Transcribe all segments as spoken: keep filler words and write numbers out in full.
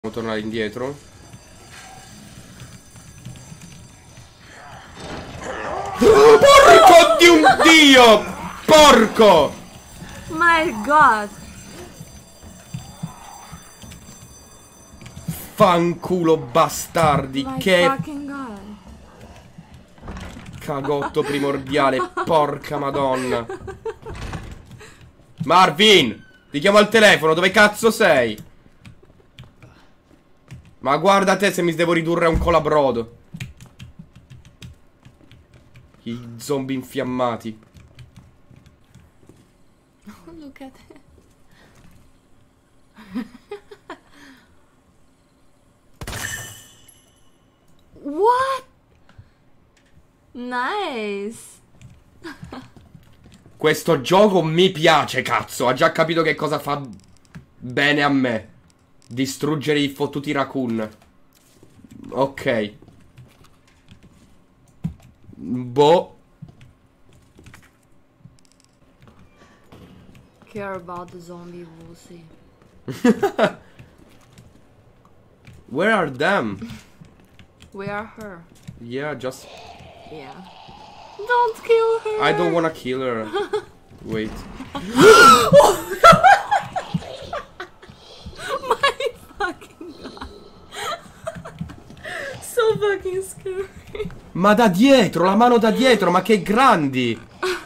Devo tornare indietro. Oh, porco di un dio! Porco! My god! Fanculo bastardi! My che fucking god! Cagotto primordiale, porca madonna! Marvin! Ti chiamo al telefono, dove cazzo sei? Ma guarda te se mi devo ridurre a un colabrodo. I zombie infiammati. Oh, look at it. What? Nice. Questo gioco mi piace, cazzo. Ha già capito che cosa fa bene a me. Distruggere i fottuti raccoon. Ok. Boh. Care about the zombie, we'll see. Where are them? We are her. Yeah, just... Yeah. Don't kill her! I don't wanna kill her. Wait. My fucking god. So fucking scary. Ma da dietro, la mano da dietro, ma che grandi!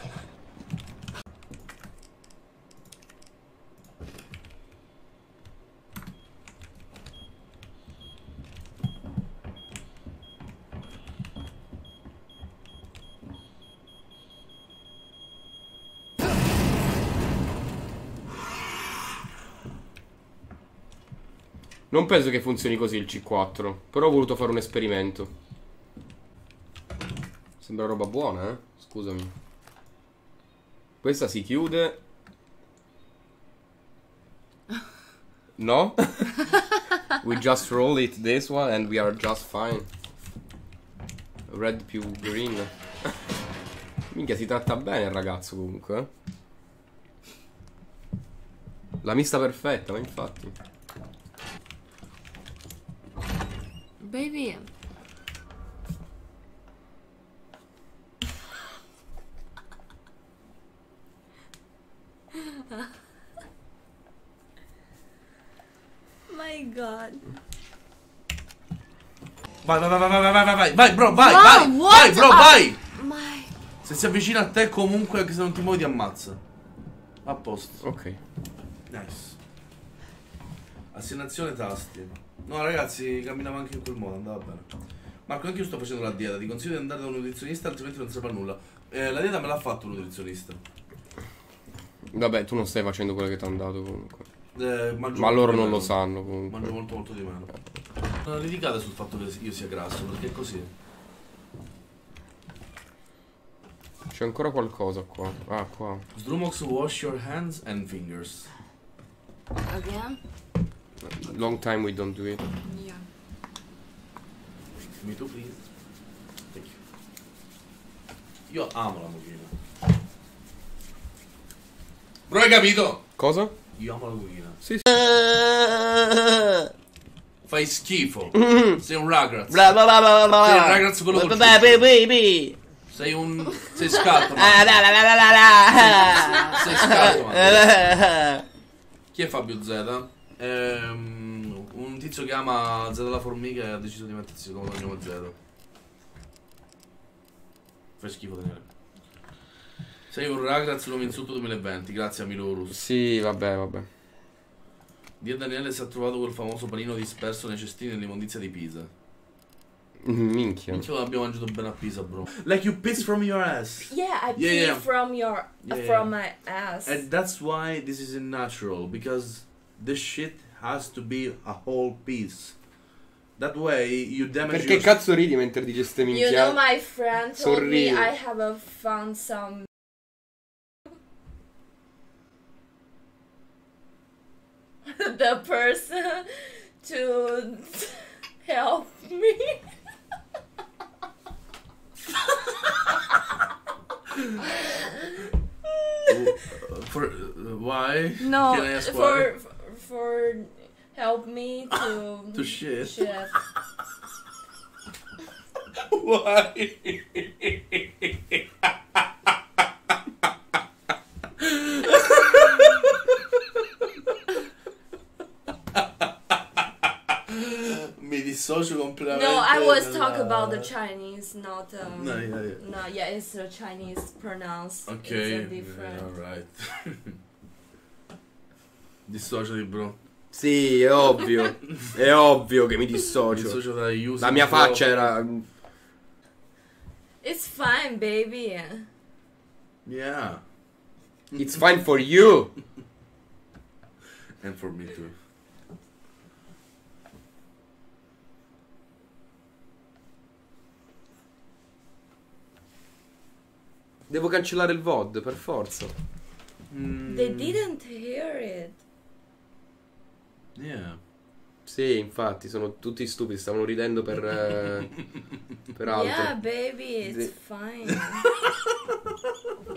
Non penso che funzioni così il C quattro, però ho voluto fare un esperimento. Sembra roba buona, eh? Scusami. Questa si chiude. No? We just roll it this one and we are just fine. Red più green. Minchia, si tratta bene il ragazzo comunque, eh? La mista perfetta, ma infatti. Baby. My god. Vai, vai, vai, vai, vai, vai, vai, vai, bro, vai, Wow, vai, what? vai, bro, vai! My. Se si avvicina a te comunque, anche se non ti muovi, ti ammazza. A posto. Ok. Nice. Assegnazione tasti. No, ragazzi, camminava anche in quel modo, andava bene. Marco, anche io sto facendo la dieta. Ti consiglio di andare da un nutrizionista, altrimenti non serve a nulla. Eh, la dieta me l'ha fatto un nutrizionista. Vabbè, tu non stai facendo quello che ti hanno dato comunque. Eh, mangio Ma molto loro di non meno. lo sanno comunque. Mangio molto molto di meno. Non litigate sul fatto che io sia grasso, perché è così. C'è ancora qualcosa qua. Ah, qua. Sdrumox, wash your hands and fingers. Again? Long time we don't do it. Yeah. Me too, please. Thank you. Io amo la mucchina. Bro, hai capito? Cosa? Io amo la mucchina. Sì, sì. Fai schifo. Sei un Rugrats. Bla bla bla bla bla. Sei un Rugrats quello col Bla bla ciuccio. bla bla. Sei un... Sei scatto, Ah, man. la la la la la. Sei scatto, man. Chi è Fabio Z? Ehm, un tizio che ama Z la formica e ha deciso di mettersi come cognome Z. Fai schifo, Daniele. Sei un Rugrats l'uomo insulto duemilaventi, grazie a Milorus. Sì, vabbè, vabbè. Dio Daniele si è trovato quel famoso panino disperso nei cestini nell'immondizia di Pisa. Minchia. Minchia, abbiamo mangiato bene a Pisa, bro. Like you piss from your ass. Yeah, I Yeah, pee yeah. from your Yeah, from yeah. my ass. And that's why this is unnatural, because this shit has to be a whole piece. That way you damage Perché your... cazzo ridi mentre dici ste You minchia? know, my friend told me Sorrido. I have a found some. The person to help me. For uh, why? No, Can I ask for why? for help me to To shit. shit. Why? Mi dissocio completamente. No, I was dalla- talking about the Chinese, not um, No, yeah, yeah. no, yeah, it's the Chinese pronounced. Ok, It's a different. yeah, alright. Dissociati, bro. Sì, è ovvio. È ovvio che mi dissocio. Dissocio dai user. La mia bro. faccia era... It's fine, baby. Yeah. It's fine for you. And for me too. Devo cancellare il V O D, per forza. Mm, They didn't hear it. Yeah. Sì, infatti, sono tutti stupidi, stavano ridendo per... eh, per altro. Yeah, baby, it's The- fine.